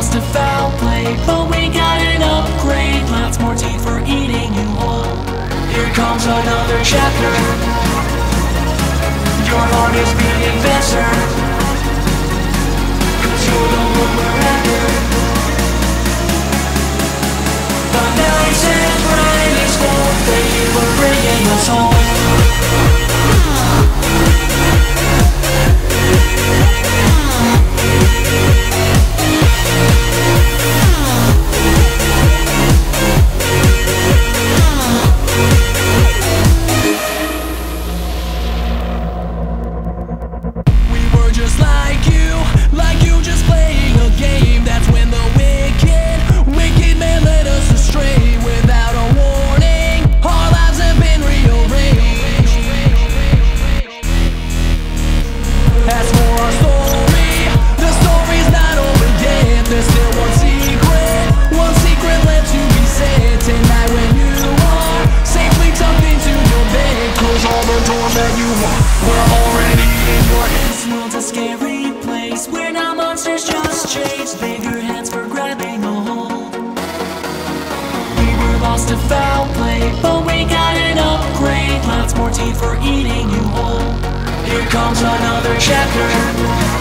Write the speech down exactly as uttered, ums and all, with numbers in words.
lost to foul play, but we got an upgrade. Lots more teeth for eating you whole. Here comes another chapter. Your heart is beating faster, 'cause you're the one we're after. The nice and bright is gold, thank you for bringing us home. Lost to foul play, but we got an upgrade. Lots more teeth for eating you whole. Here comes another chapter.